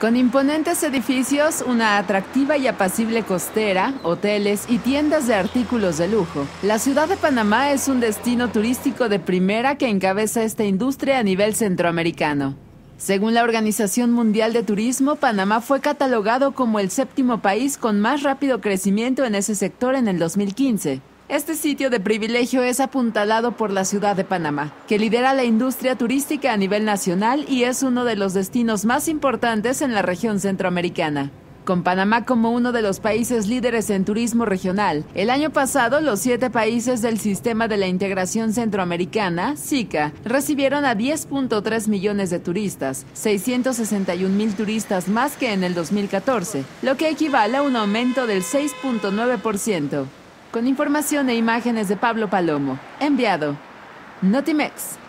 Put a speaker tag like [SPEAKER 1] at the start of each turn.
[SPEAKER 1] Con imponentes edificios, una atractiva y apacible costera, hoteles y tiendas de artículos de lujo, la ciudad de Panamá es un destino turístico de primera que encabeza esta industria a nivel centroamericano. Según la Organización Mundial de Turismo, Panamá fue catalogado como el séptimo país con más rápido crecimiento en ese sector en el 2015. Este sitio de privilegio es apuntalado por la ciudad de Panamá, que lidera la industria turística a nivel nacional y es uno de los destinos más importantes en la región centroamericana. Con Panamá como uno de los países líderes en turismo regional, el año pasado los 7 países del Sistema de la Integración Centroamericana, SICA, recibieron a 10.3 millones de turistas, 661,000 turistas más que en el 2014, lo que equivale a un aumento del 6.9%. Con información e imágenes de Pablo Palomo. Enviado. Notimex.